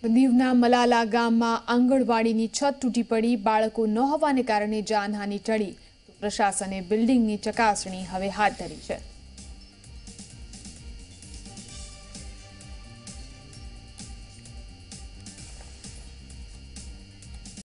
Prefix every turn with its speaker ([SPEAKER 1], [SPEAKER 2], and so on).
[SPEAKER 1] દીવના મલાલા ગામમાં આંગણવાડીની છત તૂટી પડી બાળકો ન હોવાને કારણે જાનહાનિ ટળી. પ્રશાસને બિલ્ડિંગની ચકાસણી હવે હાથ ધરી છે.